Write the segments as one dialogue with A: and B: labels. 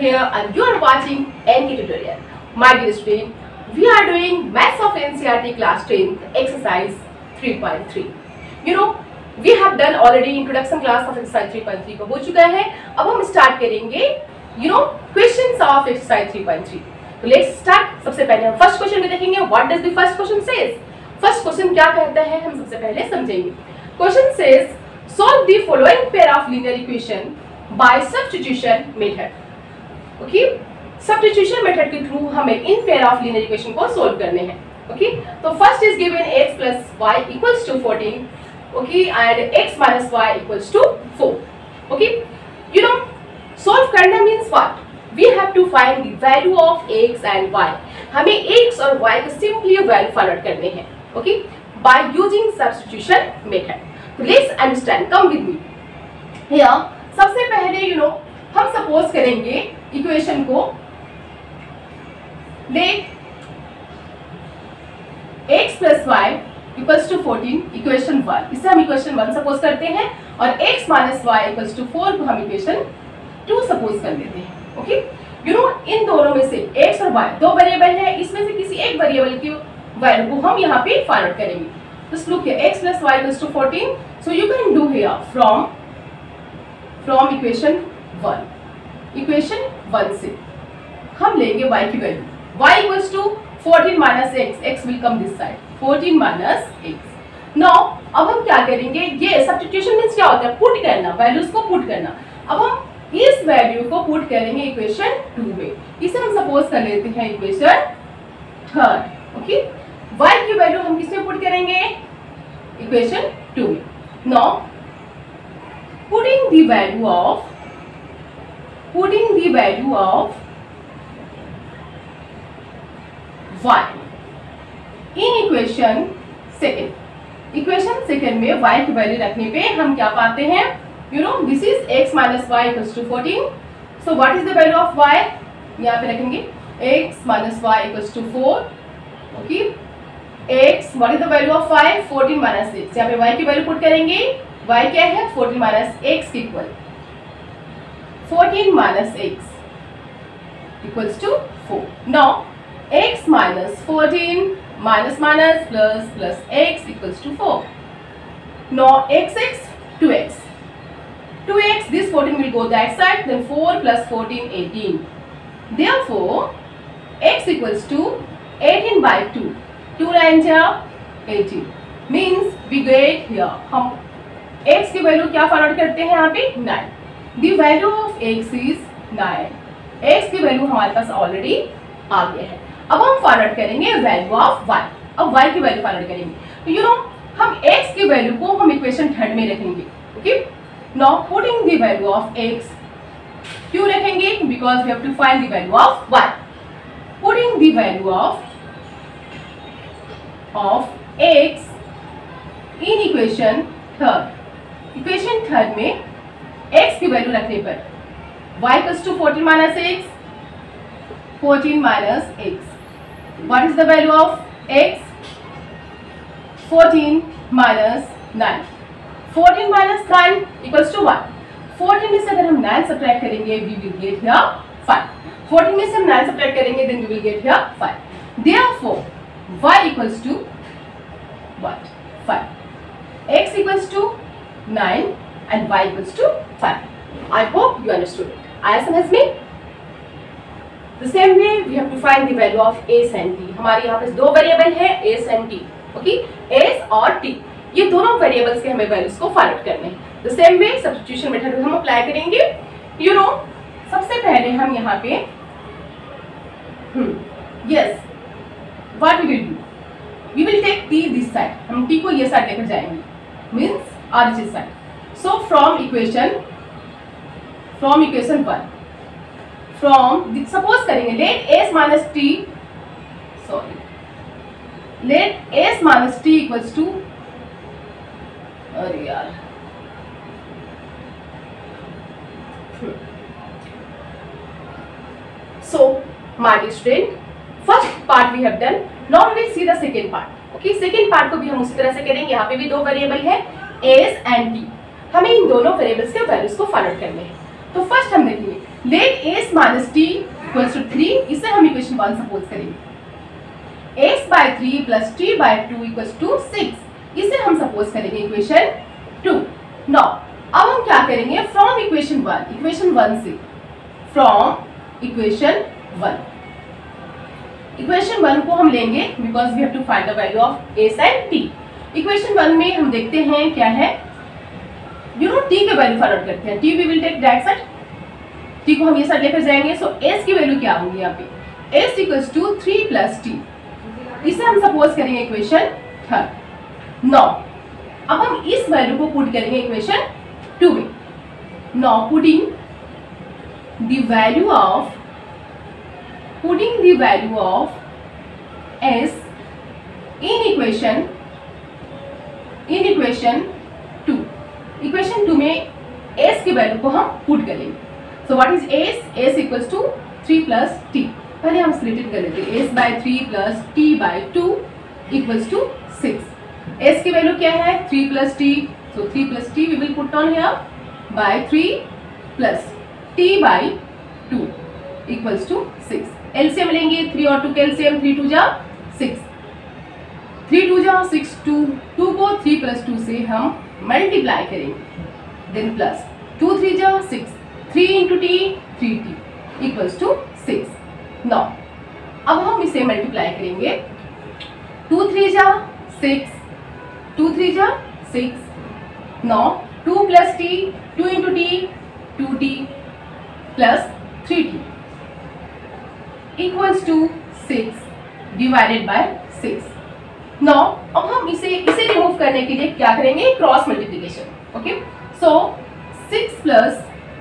A: here and you are watching NK tutorial. My dear student, we are doing Maths of NCERT class 10 exercise 3.3. You know, we have done already introduction class of exercise 3.3 को हो चुका है. अब हम start करेंगे questions of exercise 3.3. तो let's start. सबसे पहले हम फर्स्ट क्वेश्चन में देखेंगे what does the first question says. First question क्या कहता है हम सबसे पहले समझेंगे. Question says solve the following pair of linear equation by substitution method. Okay, substitution method के थ्रू हमें इन पेयर ऑफ लीनियर इक्वेशन को सोल्व करने हैं. ओके, तो first is given x plus y equals to 14. Okay, and x minus y equals to 4. Okay, you know solve करना means what. We have to find the value of x and y. हमें x और y को simply value find out करने हैं. Okay, by using substitution method. तो let's understand, come with me. Here सबसे पहले हम सपोज करेंगे इक्वेशन को let x plus y equals to 14 equation 1. इसे हम इक्वेशन 1 सपोज करते हैं और x minus y equals to 4 को हम इक्वेशन 2 सपोज कर लेते हैं. ओके, इन दोनों में से x और y दो वेरिएबल है, इसमें से किसी एक वेरिएबल की वैल्यू को हम यहाँ पे फाइंड आउट करेंगे. Just look here, x plus y equals to 14. So you can do here from equation 1. Equation 1 से हम लेंगे y की value. y equals to 14 minus x. x will come this side. 14 minus x. Now अब हम क्या करेंगे, ये substitution means क्या होता है, पुट करना, वैल्यूज को पुट करना. अब हम इस वैल्यू को पुट करेंगे इक्वेशन 2 में. इसे हम सपोज कर लेते हैं इक्वेशन 3. ओके, y की वैल्यू हम किसमें पुट करेंगे, इक्वेशन 2 में. Now putting the value of y in equation second. Equation second में y की वैल्यू रखने पे हम क्या पाते हैं, this is x minus y equals to 14. So what is the value of y? यहाँ पे रखेंगे x minus y equals to 4. Okay, x what is the value of y? 14 minus x. यहाँ पे y की वैल्यू पुट करेंगे. y क्या है, 14 minus x equal 14 minus x equals to 4. Now x minus 14 minus plus x equals to 4. Now x 2x. This 14 will go that side. Then 4 plus 14 18. Therefore x equals to 18 by 2. 2 9 18 means we get here हम x की value क्या find out करते हैं यहाँ पे 9. The value of x is 9. x की value हमारे पास ऑलरेडी आ गया है. अब हम फाइंड आउट करेंगे वैल्यू ऑफ y. अब y की वैल्यू फाइंड आउट करेंगे. तो हम x की वैल्यू को हम इक्वेशन 3 में रखेंगे. Okay, now putting the value of x. क्यों रखेंगे, because we have to find the value of y. Putting the value of x in equation 3. Equation 3 में x की वैल्यू रखने पर y equals to 14 minus x. 14 minus x. What is the value of x? 14 minus 9. 14 minus 9 equals to 1. 14 में से अगर हम 9 subtract करेंगे we will get here 5. 14 में से हम 9 सब्ट्रैक्ट करेंगे then we will get here 5. Therefore y equals to what? 5. x equals to 9 and y equals to 5. I hope you understood it. Are you समझ में? The same way we have to find the value of s and t. हमारे यहाँ पे दो variable है s and t. Okay, s और t ये दोनों वेरिएबल्स के हमें वैल्यूज को फाइंड आउट करने हैं. The same way substitution method हम अप्लाई करेंगे. सबसे पहले हम यहाँ पे yes what we will do, we will take t this side. हम t को ये साइड लेकर जाएंगे, means origin side. So from equation 1 suppose करेंगे let s minus t equals to अरे यार so my dear student, first part we have done. Now we will see the second part. Okay, second part को भी हम उसी तरह से करेंगे. यहाँ पे भी दो वेरिएबल है s and t. हमें इन दोनों वेरिएबल्स के वैल्यूज को फाइंड आउट करने हैं. तो फर्स्ट हम देखेंगे let s minus t equals to 3, इसे हम इक्वेशन 1 सपोज करेंगे। x by 3 plus t by 2 equals to 6, इसे हम सपोज करेंगे इक्वेशन 2। नाउ अब हम क्या करेंगे, फ्रॉम इक्वेशन 1 से, फ्रॉम इक्वेशन 1 को हम लेंगे because we have to find the value of s and t. Equation 1 में हम देखते हैं क्या है, टी के वैल्यू फाइंड आउट करते हैं। T we will take that side, टी को हम ये साइड लेकर जाएंगे। सो एस की वैल्यू क्या होगी यहाँ पे, s equals to 3 plus t, इसे हम सपोज करेंगे इक्वेशन 3। नाउ अब हम इस वैल्यू को पुट करेंगे इक्वेशन 2 में। Now putting the value of s in equation 2, equation 2 में s की वैल्यू को हम पुट करेंगे। So what is s, s equals to 3 plus t, पहले हम स्प्लिट कर लेते हैं, s bye 3 plus t by 2 equals to 6। s की वैल्यू क्या है, 3 plus t, so 3 plus t we will put on here by 3 plus t by 2 equals to 6। LCM लेंगे, 3 और 2 के एलसीएम, 3 2 जा 6, 3 2 जा 6, 2 को 3 प्लस 2 से हम मल्टीप्लाई करेंगे, देन प्लस 2 3 जा 6, 3 into t 3t equals to 6। Now अब हम इसे मल्टीप्लाई करेंगे, 2 3 जा 6, 2 3 जा 6, now 2 plus t, 2 into t 2t plus 3t equals to 6 divided by 6। Now अब हम इसे रिमूव करने के लिए क्या करेंगे, cross multiplication. Okay, so 6 plus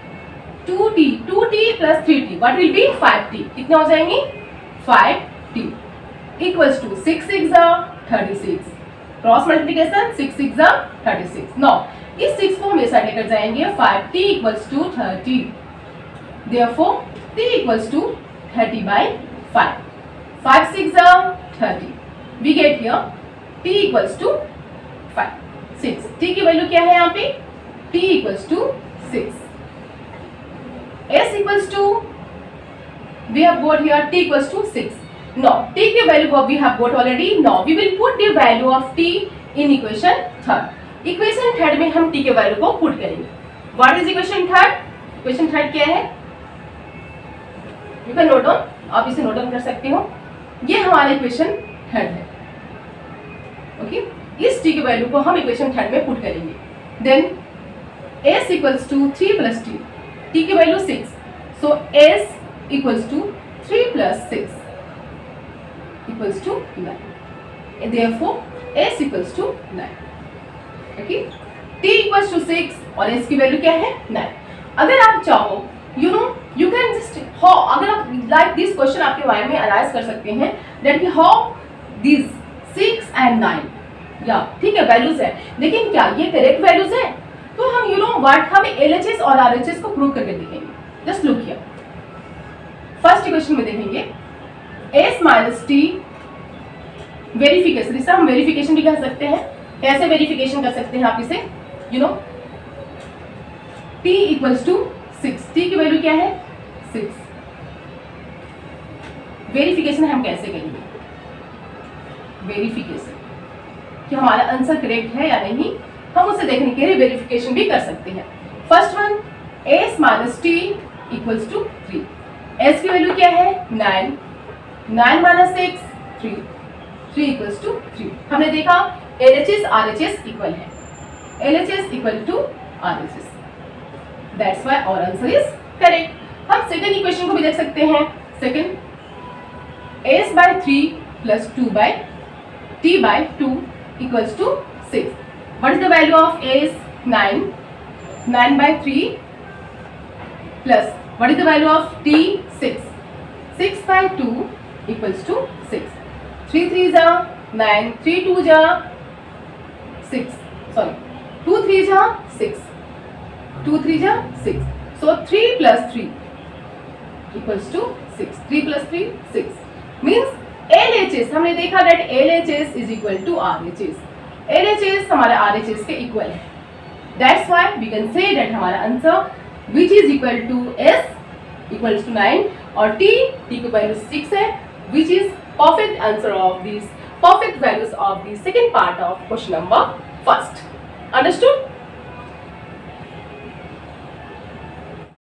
A: 2t plus 3t, what will be 5t, कितने हो जाएंगे 5t equals to 6 6 36, cross multiplication 6 6 36। Now इस 6 को हम इस साइड लेकर जाएंगे, 5t equals to 30, therefore t equals to 30 by 5, 5 6 30, we get here t equals to 5 6, t की वैल्यू क्या है यहाँ पे, t equals to 6, s equals to, we have got here t equals to 6. Now t की value को we have got already. Now we will put the value of t in equation 3rd. Equation 3rd में हम t के value को put करेंगे। What is equation 3rd? Equation 3rd क्या है, you can note down, आप इसे नोट डाउन कर सकते हो। ये हमारा इक्वेशन 3rd है। ओके, इस t की वैल्यू को हम इक्वेशन 3rd में पुट करेंगे। Then s equals to 3 plus t, t की value 6, so s equals to 3 plus 6 equals to 9, therefore s equals to 9। Okay, t equals to 6 और s की वैल्यू क्या है 9। अगर आप चाहो, you can just how, अगर आप like this question आपके माइंड में अनालाइज कर सकते हैं that how these 6 and 9, या ठीक है वैल्यूज है, लेकिन क्या ये करेक्ट वैल्यूज है, तो हम व्हाट हम LHS और RHS को प्रूव करके देखेंगे। Just look here, first equation में देखेंगे s माइनस टी वेरिफिकेशन, इसे हम वेरिफिकेशन भी कह सकते हैं। कैसे वेरिफिकेशन कर सकते हैं आप इसे, t इक्वल्स टू 6, t की वैल्यू क्या है 6, वेरिफिकेशन हम कैसे करेंगे, वेरिफिकेशन कि हमारा आंसर करेक्ट है या नहीं, हम उसे देखने के लिए वेरिफिकेशन भी कर सकते हैं। First one, s minus t equals to 3, s की वैल्यू क्या है 9, 9 माइनस 6 3, 3 इक्वल्स टू 3। हमने देखा LHS RHS इक्वल है, LHS equal to RHS, that's why our answer is correct. हम सेकंड इक्वेशन को भी देख सकते हैं। Second, s bye 3 plus 2 by t by 2 equals to 6। What is the value of s, 9, 9 by 3 plus what is the value of t, 6, 6 by 2 equals to 6, 3 3 जा 9, 3 2 जा 6, sorry 2 3 जा 6, 2 3 जा 6, so 3 plus 3 equals to 6, 3 plus 3 6 means LHS, हमने देखा that LHS is equal to RHS, LHS हमारे RHS के equal है, that's why we can say that हमारा answer which is equal to S equals to 9 और t की value 6 है, which is perfect answer of this perfect values of the second part of question number first. Understood?